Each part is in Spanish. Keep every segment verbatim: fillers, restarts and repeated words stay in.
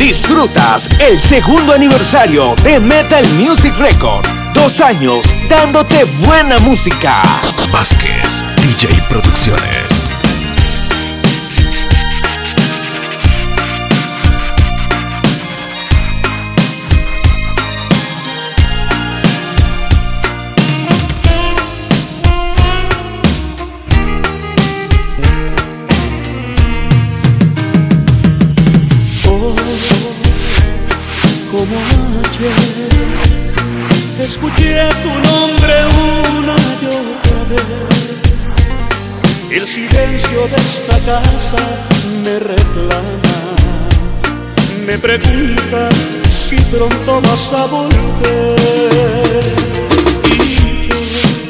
Disfrutas el segundo aniversario de Metal Music Record. Dos años dándote buena música. Vázquez D J Producciones. Como ayer, escuché tu nombre una y otra vez. El silencio de esta casa me reclama, me pregunta si pronto vas a volver. Y yo,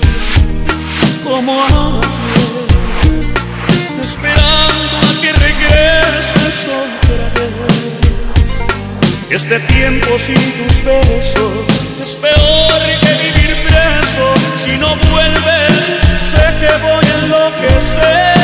como ayer, esperando a que regreses otra vez. Este tiempo sin tus besos es peor que vivir preso. Si no vuelves, sé que voy a enloquecer.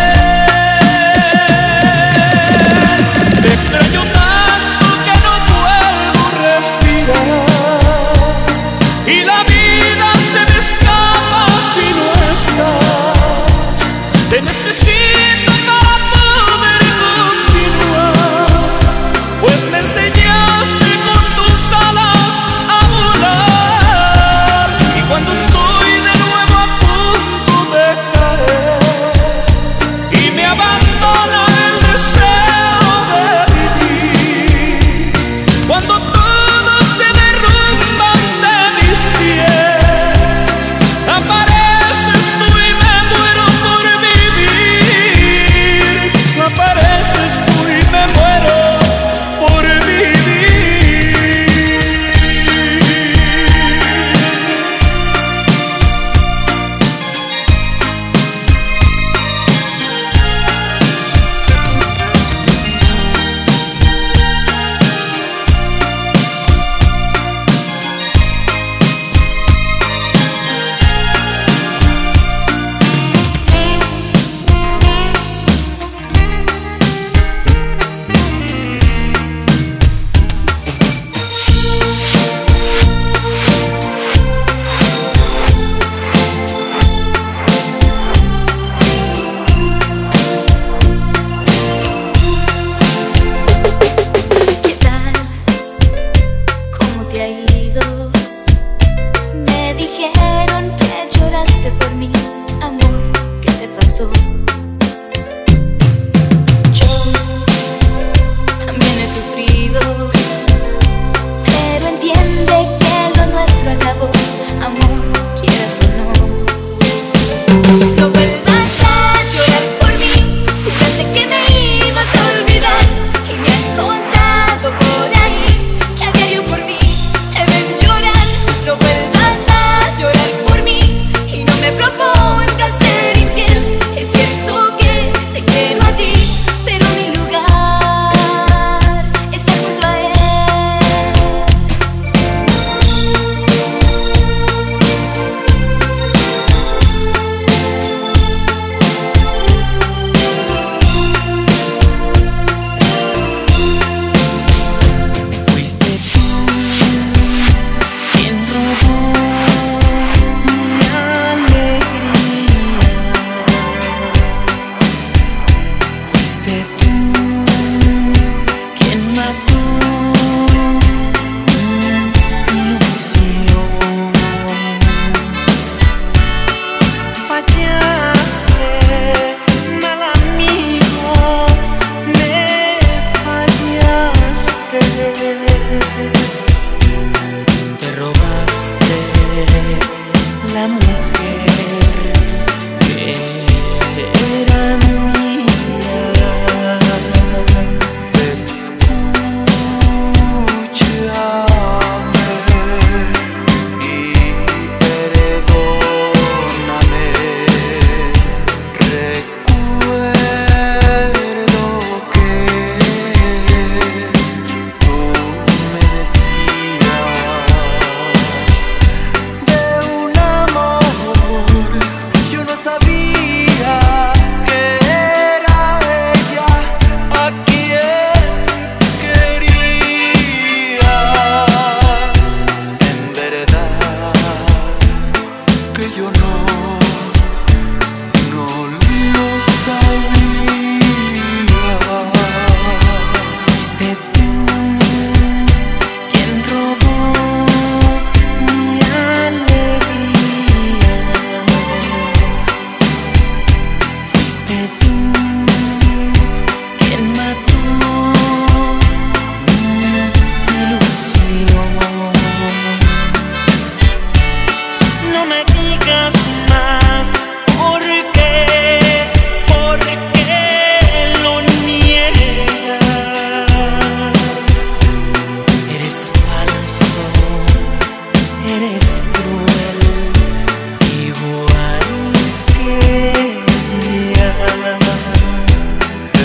Te extraño tanto que no puedo respirar, y la vida se me escapa si no estás. Te necesito para poder continuar, pues me enseñaste con tus alas a volar. Y cuando estoy de nuevo a punto de caer y me abandona el deseo de vivir, cuando todo se derrumba ante mis pies, apareces tú y me muero por vivir. Apareces tú y me muero por vivir.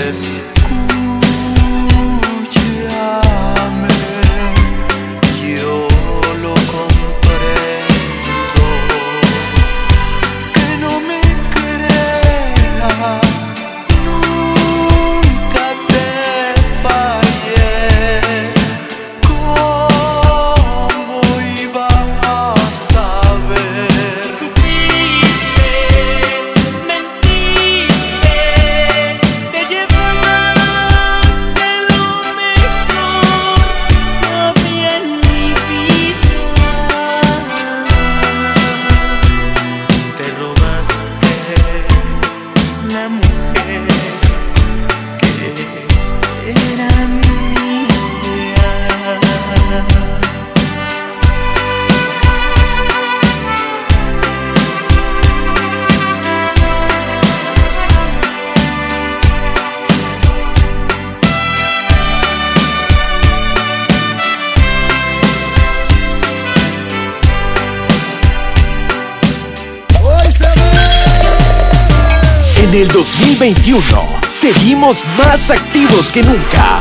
En el dos mil veintiuno, seguimos más activos que nunca.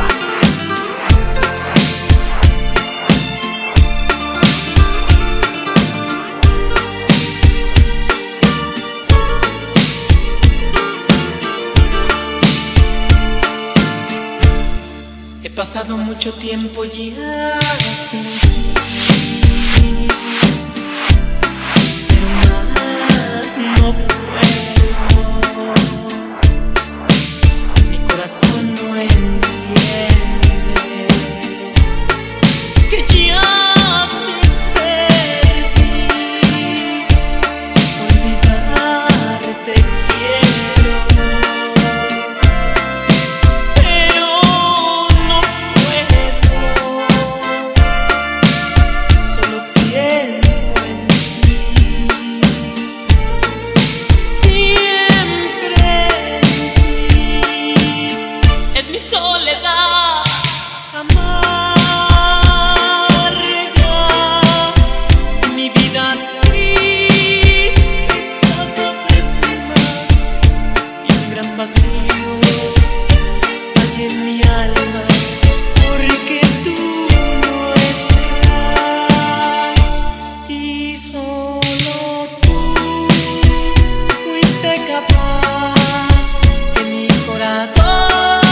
He pasado mucho tiempo ya sin ti, pero más no puedo. Mi corazón no entiende que ya te perdí. Olvidarte quiero, pero no puedo. Solo pienso en ti, siempre en ti. Es mi soledad amarga y mi vida triste cada vez más, y un gran vacío hay en mi alma porque tú no estás, y solo tú fuiste capaz que mi corazón,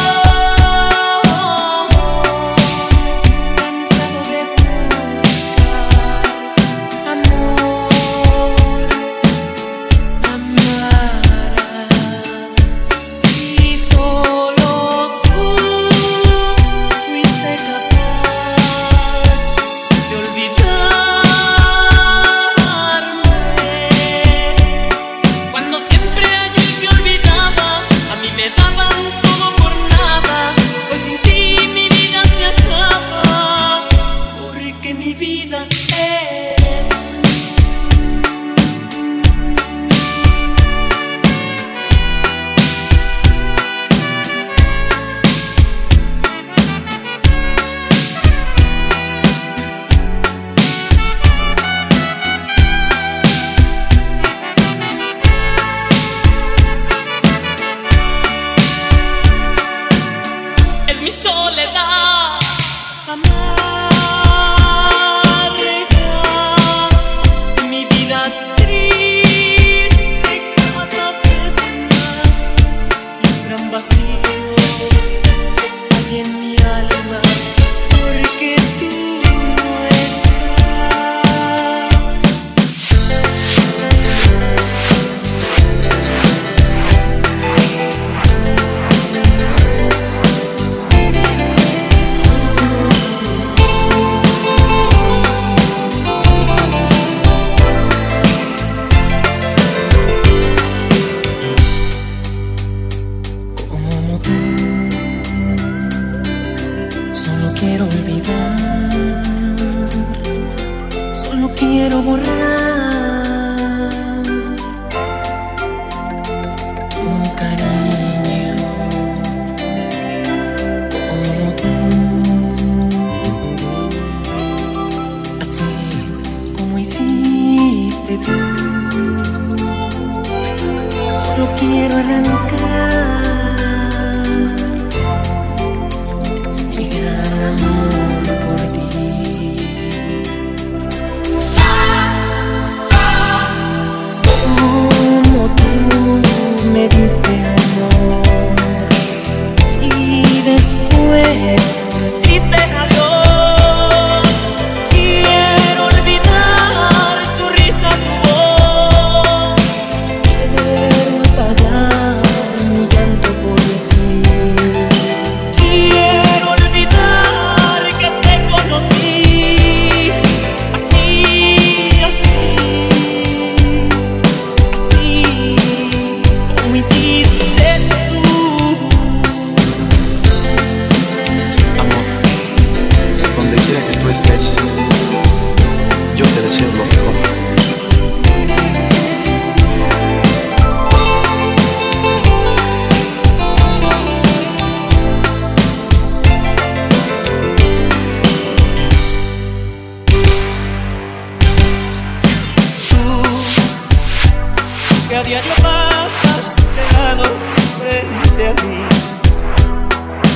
cansado de buscar amor, amara, y solo tú fuiste capaz de olvidarme. Cuando siempre ayer me olvidaba, a mí me daban todo por nada, pues sin ti mi vida se acaba, porque mi vida eres tú. Es mi soledad amarga y mi vida triste cada vez más, y un gran vacío hay en mi alma porque tú no estás.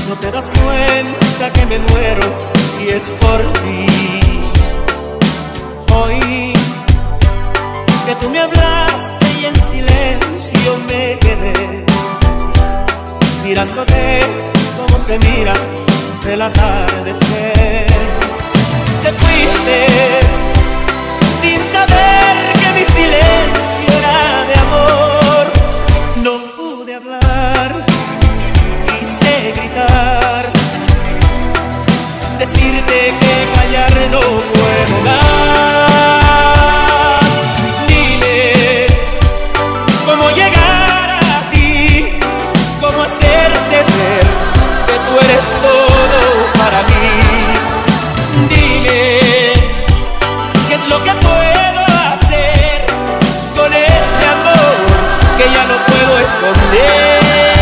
No te das cuenta que me muero y es por ti. Hoy que tú me hablaste y en silencio me quedé mirándote como se mira el atardecer. Te fuiste sin saber que mi silencio era de amor. No pude hablar, quise gritar, decirte que callar no puedo más. Dime cómo llegar a ti, cómo hacerte ver que tú eres todo para mí. Dime qué es lo que puedo hacer con este amor que ya no puedo esconder.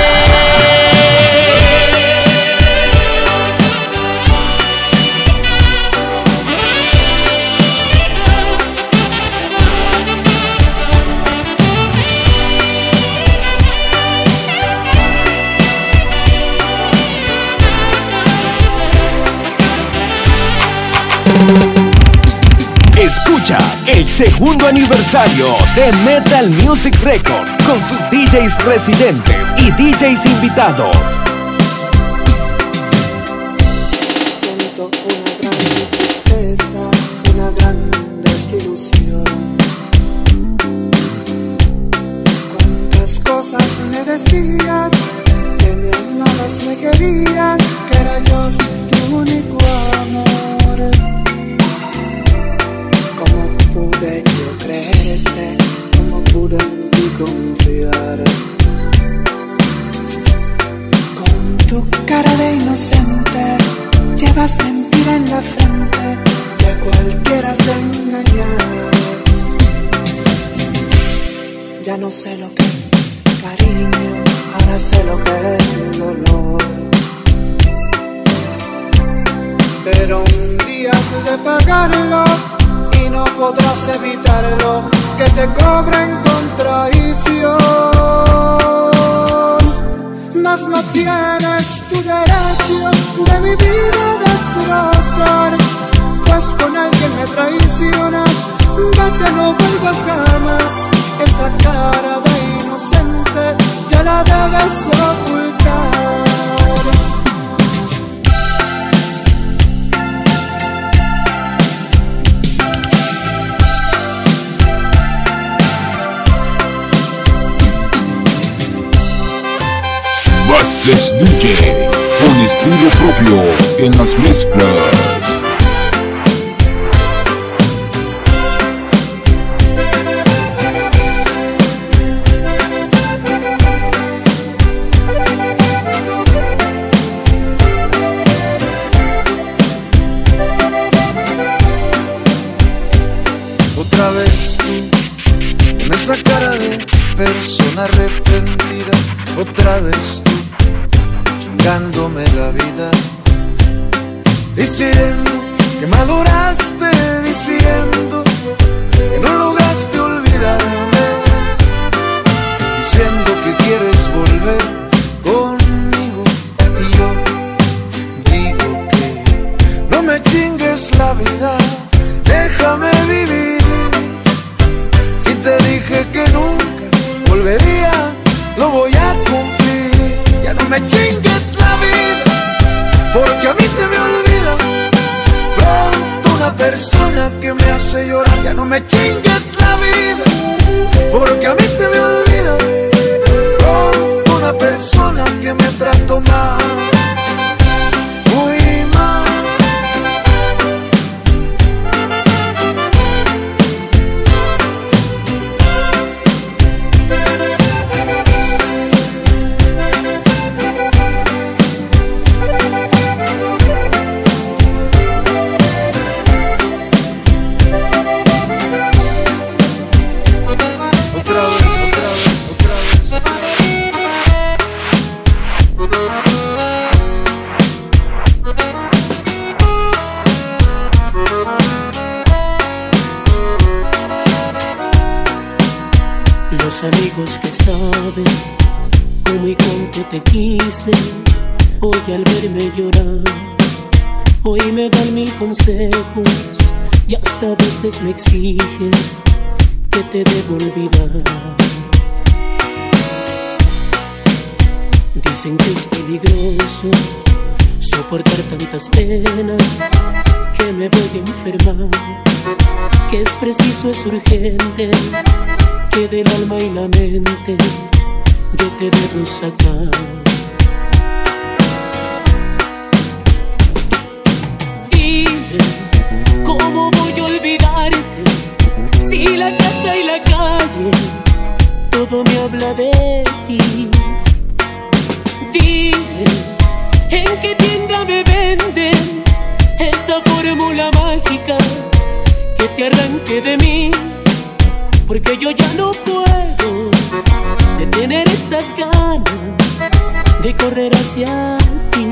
Escucha el segundo aniversario de Metal Music Record con sus D Js residentes y D Js invitados. Siento una gran tristeza, una gran desilusión. Cuántas cosas me decías, que me amabas, me querías, que era yo tu único amor. ¿Cómo pude yo creerte? ¿Cómo pude en ti confiar? Con tu cara de inocente llevas mentira en la frente, ya cualquiera has de engañar. Ya no sé lo que es cariño, ahora sé lo que es dolor. Pero un día has de pagarlo y no podrás evitarlo, que te cobren con traición. Mas no tienes tu derecho de mi vida destrozar, pues con alguien me traicionas. Vete, no vuelvas jamás, esa cara de inocente ya la debes ocultar. Vázquez D J, con estilo propio en las mezclas. Otra vez tú, con esa cara de persona arrepentida. Otra vez tú, chingándome la vida, diciendo que maduraste, diciendo que no lograste olvidarme, diciendo que quieres volver conmigo. Y yo digo que no me chingues la vida, déjame vivir. Si te dije que nunca volvería, lo voy a cumplir. Ya no me chingues la vida, porque a mí se me olvida pronto una persona que me hace llorar. Ya no me chingues la vida, porque a mí se me olvida pronto una persona que me trató mal, muy mal. Los amigos que saben cómo y cuánto te quise, Hoy al verme llorar, hoy me dan mil consejos y hasta a veces me exigen que te debo olvidar. Dicen que es peligroso soportar tantas penas, que me voy a enfermar, que es preciso, es urgente, que del alma y la mente yo te debo sacar. Dime, ¿cómo voy a olvidarte si la casa y la calle todo me habla de ti? Dime, ¿en qué tienda me venden esa fórmula mágica que te arranque de mí? Porque yo ya no puedo detener estas ganas de correr hacia ti.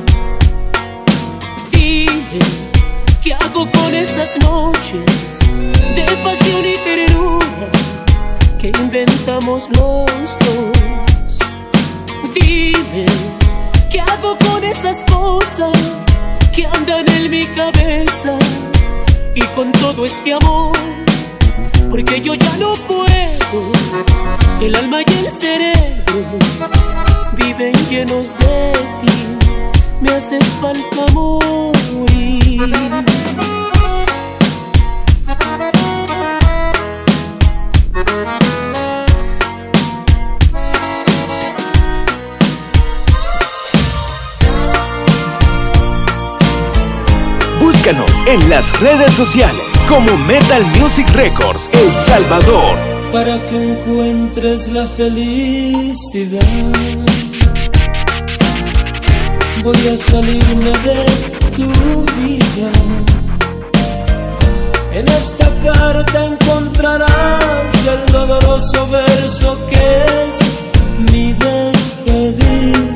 Dime, ¿qué hago con esas noches de pasión y ternura que inventamos los dos? Dime, ¿qué hago con esas cosas que andan en mi cabeza y con todo este amor? Porque yo ya no puedo, el alma y el cerebro viven llenos de ti, me haces falta morir. Búscanos en las redes sociales como Metal Music Records El Salvador. Para que encuentres la felicidad, voy a salirme de tu vida. En esta carta encontrarás el doloroso verso que es mi despedida.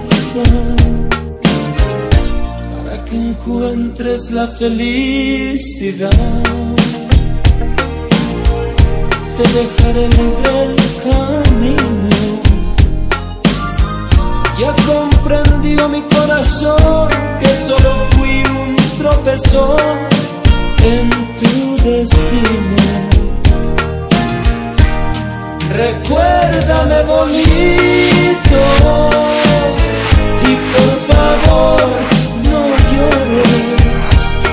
Para que encuentres la felicidad, te dejaré libre el camino. Ya comprendió mi corazón que solo fui un tropezón en tu destino. Recuérdame bonito y por favor no llores.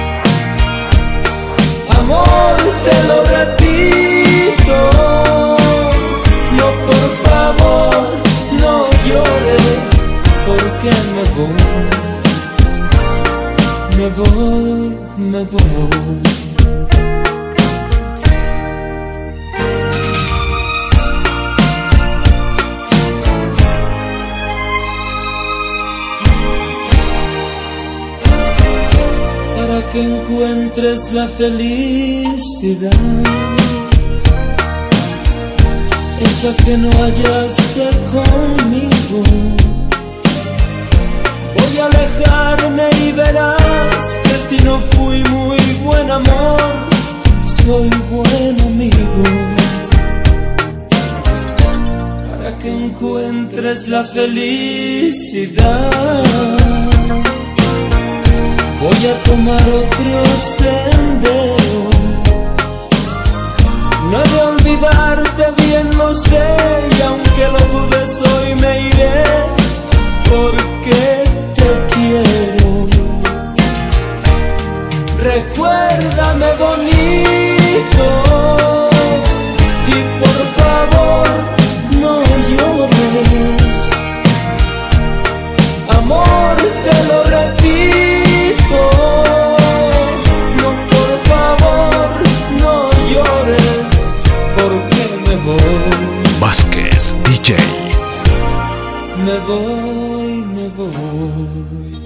Amor, te lo repito, no, por favor no llores, porque me voy, me voy, me voy. Para que encuentres la felicidad, esa que no hallaste conmigo. Voy a alejarme y verás que si no fui muy buen amor, soy buen amigo. Para que encuentres la felicidad, voy a tomar otro sendero. No he de olvidarte, bien lo sé, y aunque lo dudes hoy me iré, porque te quiero. Recuérdame bonito y por favor no llores. Amor, te lo repito, no, por favor no llores, porque me voy. Vázquez D J. Me voy, me voy.